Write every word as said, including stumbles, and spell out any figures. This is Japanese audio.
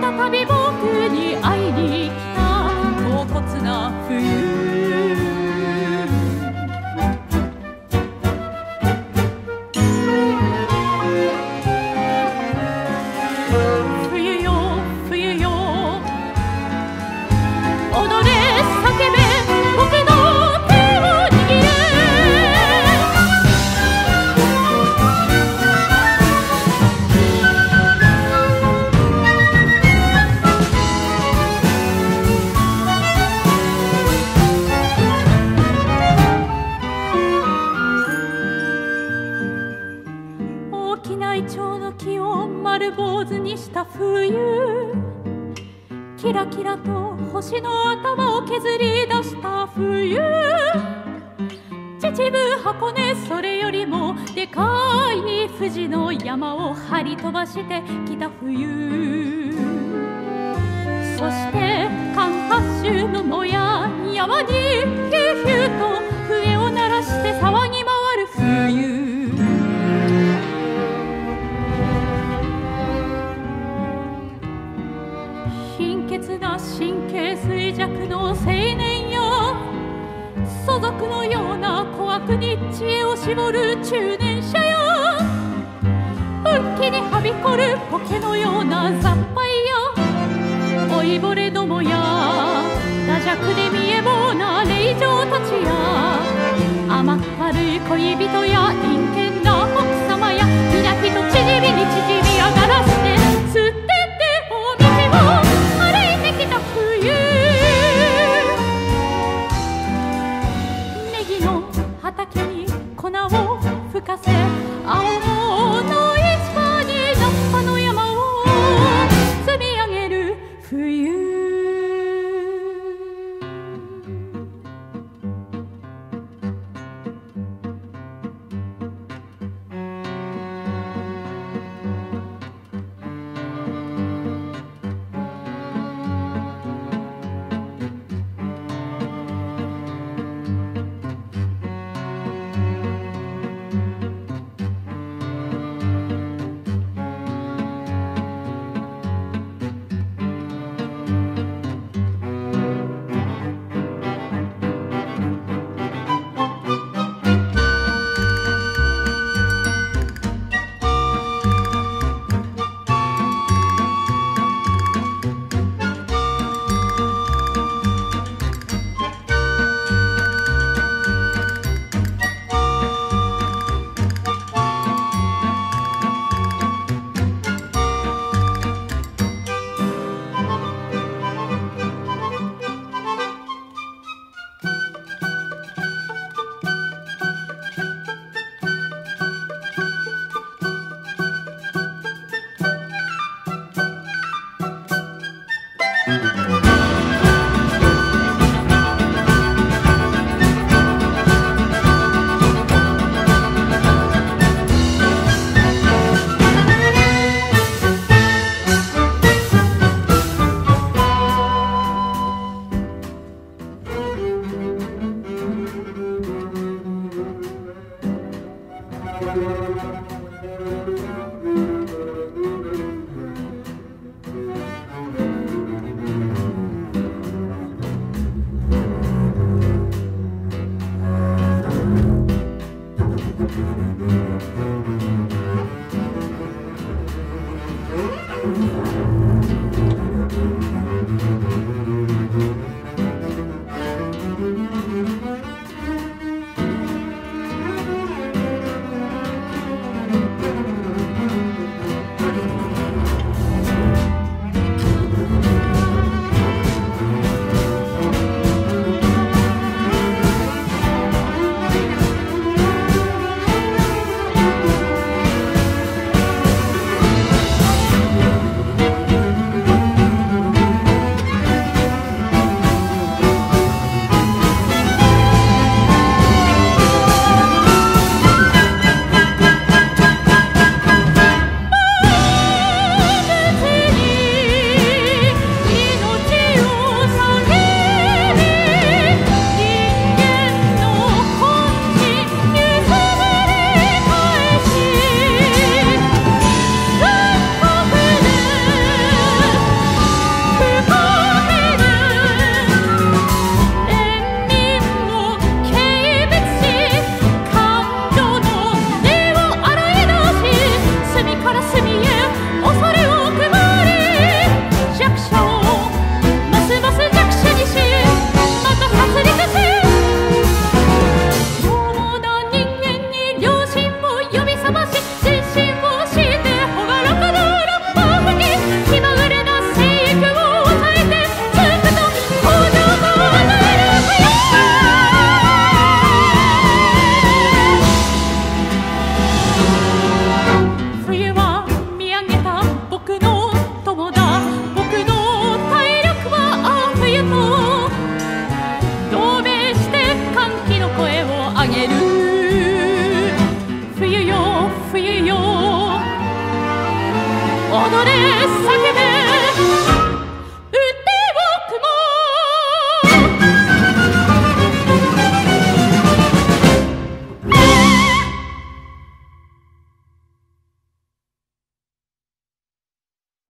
再び僕に会いに来た恍惚な冬。冬よ冬よ踊れ叫べ僕の手を握れ。大きなイチョウの木を丸坊主にした冬、キラキラと星の頭を削り出した冬、秩父箱根それよりもでかい富士の山を張り飛ばしてきた冬、そして関八州の野や山にヒューヒューと笛を鳴らして騒ぎ回る冬。貧血な神経衰弱の青年や祖族のような小悪に知恵を絞る中年者や、運気にはびこる苔のような雑牌や、老いぼれどもや惰弱で見えぼうな霊嬢たちや、甘ったるい恋人や陰険な奥様や、皆人縮みに縮み上がらして捨てて大道を歩いてきた冬。ネギの畑に粉を吹かせ、青の市場に菜っぱの山を積み上げる冬。 踊れ叫